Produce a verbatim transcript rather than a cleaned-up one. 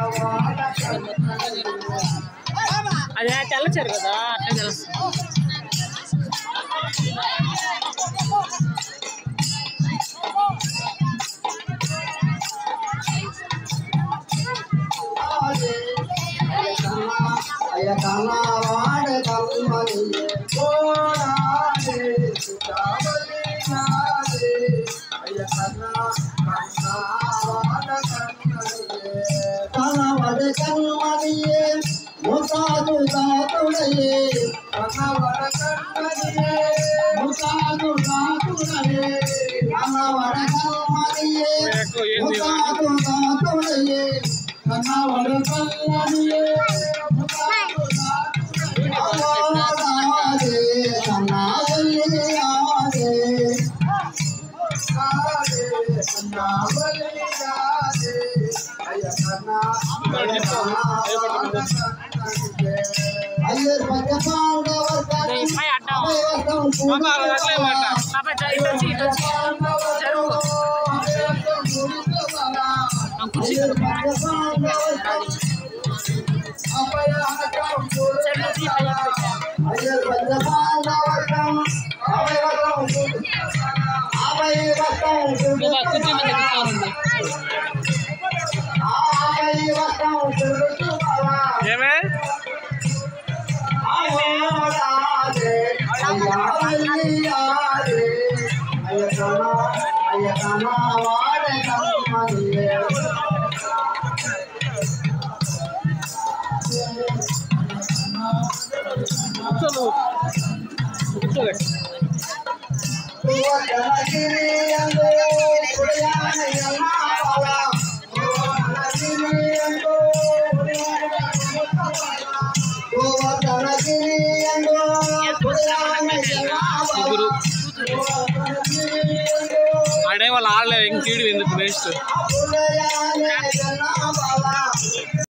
అదే తెల్లచారు కదా అట్లా తెలుసు. ముసాదు దాతుడయే కనవర కన్నదియే ముసాదు దాతుడయే కనవర కన్నదియే ముసాదు దాతుడయే కనవర కన్నదియే ముసాదు దాతుడయే కనవల్లి ఆదే ఆదే కనవల్లి ఆదే అయ్య కన్నా అయ్యర్ పచ్చపాండవర్ దై పై అడ్డా బాబా అట్లే మాట బాబా జై వచ్చి వచ్చి జరుగు అంకుచి పచ్చపాండవర్ అపయ హకం చల్లుది అయ్యర్ పచ్చపాండవర్ అపయ హకం అపయ హకం బాబా కుచి మంది కూర్చోండి అపయ హకం ఏమే కూర్చోను కూర్చోబెట్టు ఆడే వాళ్ళు ఆడలే ఇంకీడు ఎందుకు వేస్ట్.